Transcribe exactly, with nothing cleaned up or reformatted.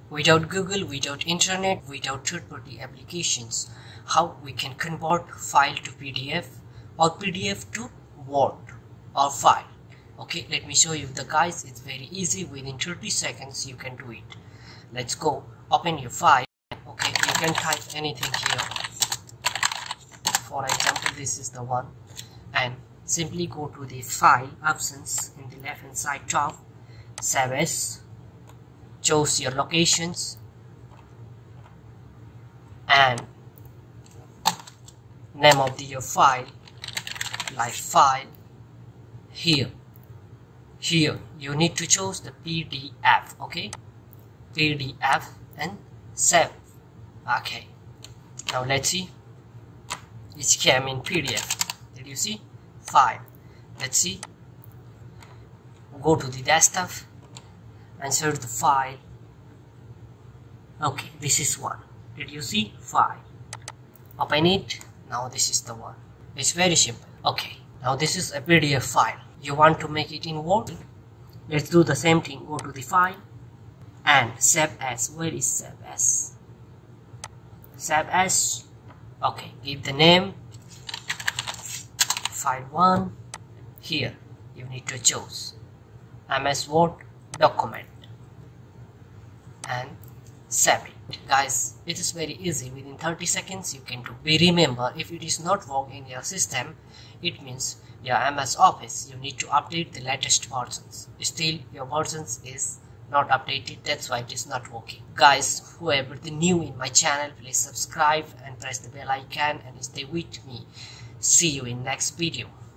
Without Google, without internet, without third-party applications, how we can convert file to P D F or P D F to Word or file. Okay, let me show you the guys. It's very easy. Within thirty seconds you can do it. Let's go. Open your file. Okay, you can type anything here. For example, this is the one, and simply go to the file options in the left hand side top, save as, choose your locations, and name of the your file like file. Here here you need to choose the P D F. Okay, P D F, and save. Okay, now let's see. It came in P D F. Did you see? File. Let's see. Go to the desktop and search the file. Okay, this is one. Did you see? File. Open it. Now this is the one. It's very simple. Okay, now this is a P D F file. You want to make it in Word? Let's do the same thing. Go to the file and save as. Where is save as? Save as. Okay, give the name file one. Here you need to choose M S Word document and save it. Guys, it is very easy. Within thirty seconds you can do. We remember, if it is not working in your system, it means your M S Office, you need to update the latest versions. Still your versions is not updated, that's why it is not working. Guys, whoever is new in my channel, please subscribe and press the bell icon and stay with me. See you in next video.